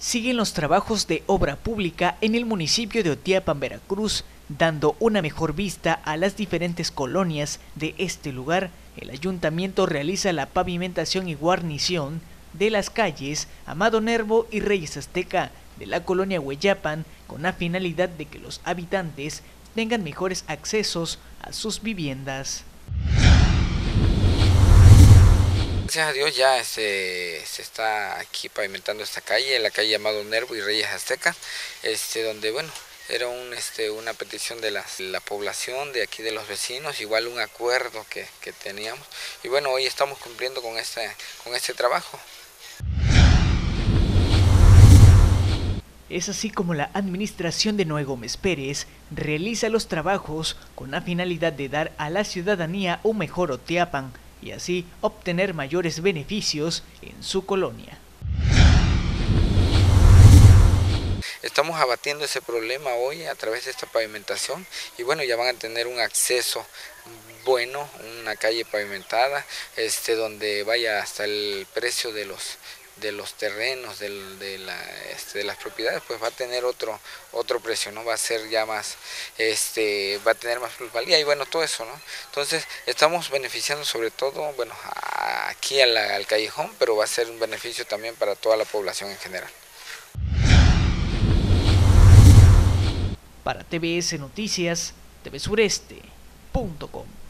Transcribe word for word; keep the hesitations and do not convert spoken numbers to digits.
Siguen los trabajos de obra pública en el municipio de Otiapan, Veracruz, dando una mejor vista a las diferentes colonias de este lugar. El ayuntamiento realiza la pavimentación y guarnición de las calles Amado Nervo y Reyes Azteca de la colonia Hueyapan, con la finalidad de que los habitantes tengan mejores accesos a sus viviendas. Gracias a Dios ya este, se está aquí pavimentando esta calle, la calle Amado Nervo y Reyes Azteca, este, donde bueno, era un, este, una petición de la, la población, de aquí de los vecinos, igual un acuerdo que, que teníamos, y bueno, hoy estamos cumpliendo con este, con este trabajo. Es así como la administración de Noé Gómez Pérez realiza los trabajos con la finalidad de dar a la ciudadanía un mejor Otiapan y así obtener mayores beneficios en su colonia. Estamos abatiendo ese problema hoy a través de esta pavimentación y bueno, ya van a tener un acceso bueno, una calle pavimentada, este, donde vaya hasta el precio de los de los terrenos, de, de, la, este, de las propiedades, pues va a tener otro otro precio, ¿no? Va a ser ya más, este, va a tener más plusvalía y bueno, todo eso, ¿no? Entonces, estamos beneficiando sobre todo, bueno, aquí a la, al callejón, pero va a ser un beneficio también para toda la población en general. Para T V S Noticias, T V Sureste punto com.